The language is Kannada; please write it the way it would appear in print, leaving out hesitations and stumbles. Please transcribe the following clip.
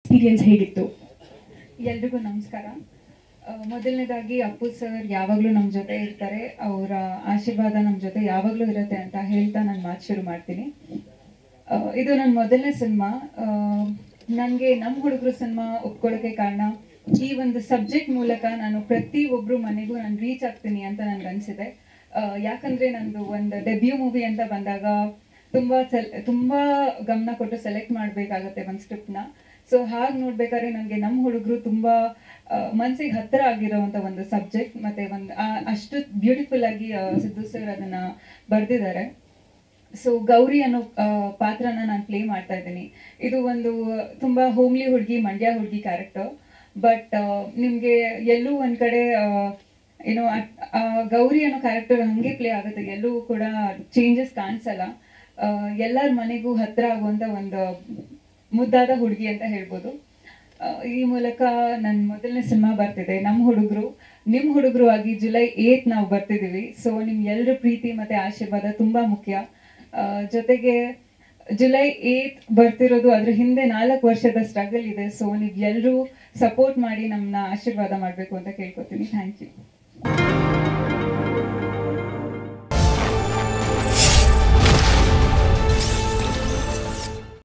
ಎಕ್ಸ್ಪೀರಿಯನ್ಸ್ ಹೇಗಿತ್ತು? ಎಲ್ರಿಗೂ ನಮಸ್ಕಾರ. ಮೊದಲನೇದಾಗಿ ಅಪ್ಪು ಸರ್ ಯಾವಾಗಲೂ ನಮ್ಮ ಜೊತೆ ಇರ್ತಾರೆ, ಅವರ ಆಶೀರ್ವಾದ ನಮ್ಮ ಜೊತೆ ಯಾವಾಗಲೂ ಇರುತ್ತೆ ಅಂತ ಹೇಳ್ತಾ ನಾನು ಮಾತು ಶುರು ಮಾಡ್ತೀನಿ. ಇದು ನನ್ನ ಮೊದಲನೇ ಸಿನಿಮಾ. ನನಗೆ ನಮ್ಮ ಹುಡುಗರು ಸಿನಿಮಾ ಒಪ್ಕೊಳ್ಳೋಕ್ಕೆ ಕಾರಣ ಈ ಒಂದು ಸಬ್ಜೆಕ್ಟ್ ಮೂಲಕ ನಾನು ಪ್ರತಿಯೊಬ್ಬರು ಮನೆಗೂ ನಾನು ರೀಚ್ ಆಗ್ತೀನಿ ಅಂತ ನನಗನ್ಸಿದೆ. ಯಾಕಂದರೆ ನಂದು ಒಂದು ಡೆಬ್ಯೂ ಮೂವಿ ಅಂತ ಬಂದಾಗ ತುಂಬ ಗಮನ ಕೊಟ್ಟು ಸೆಲೆಕ್ಟ್ ಮಾಡಬೇಕಾಗತ್ತೆ ಒಂದು ಸ್ಕ್ರಿಪ್ಟ್ನ. ಸೊ ಹಾಗೆ ನೋಡ್ಬೇಕಾದ್ರೆ ನನಗೆ ನಮ್ಮ ಹುಡುಗರು ತುಂಬ ಮನಸ್ಸಿಗೆ ಹತ್ತಿರ ಆಗಿರೋವಂಥ ಒಂದು ಸಬ್ಜೆಕ್ಟ್, ಮತ್ತು ಅಷ್ಟು ಬ್ಯೂಟಿಫುಲ್ ಆಗಿ ಸಿದ್ದು ಸರ್ ಅದನ್ನು ಬರೆದಿದ್ದಾರೆ. ಸೊ ಗೌರಿ ಅನ್ನೋ ಪಾತ್ರನ ನಾನು ಪ್ಲೇ ಮಾಡ್ತಾ ಇದ್ದೀನಿ. ಇದು ಒಂದು ತುಂಬ ಹೋಮ್ಲಿ ಹುಡುಗಿ, ಮಂಡ್ಯ ಹುಡುಗಿ ಕ್ಯಾರೆಕ್ಟರ್. ಬಟ್ ನಿಮಗೆ ಎಲ್ಲೂ ಒಂದು ಕಡೆ ಏನೋ ಗೌರಿ ಅನ್ನೋ ಕ್ಯಾರೆಕ್ಟರ್ ಹಾಗೆ ಪ್ಲೇ ಆಗುತ್ತೆ, ಎಲ್ಲೂ ಕೂಡ ಚೇಂಜಸ್ ಕಾಣಿಸಲ್ಲ. ಎಲ್ಲರ ಮನೆಗೂ ಹತ್ತಿರ ಆಗುವಂಥ ಒಂದು ಮುದ್ದಾದ ಹುಡುಗಿ ಅಂತ ಹೇಳ್ಬೋದು. ಈ ಮೂಲಕ ನನ್ನ ಮೊದಲನೇ ಸಿನಿಮಾ ಬರ್ತಿದೆ ನಮ್ಮ ಹುಡುಗರು. ನಿಮ್ಮ ಹುಡುಗರು ಆಗಿ ಜುಲೈ 8 ನಾವು ಬರ್ತಿದ್ದೀವಿ. ಸೊ ನಿಮ್ಗೆಲ್ಲರ ಪ್ರೀತಿ ಮತ್ತು ಆಶೀರ್ವಾದ ತುಂಬ ಮುಖ್ಯ. ಜೊತೆಗೆ ಜುಲೈ 8 ಬರ್ತಿರೋದು, ಅದ್ರ ಹಿಂದೆ 4 ವರ್ಷದ ಸ್ಟ್ರಗಲ್ ಇದೆ. ಸೊ ನೀವು ಎಲ್ಲರೂ ಸಪೋರ್ಟ್ ಮಾಡಿ ನಮ್ಮನ್ನ ಆಶೀರ್ವಾದ ಮಾಡಬೇಕು ಅಂತ ಕೇಳ್ಕೊತೀನಿ. Thank you.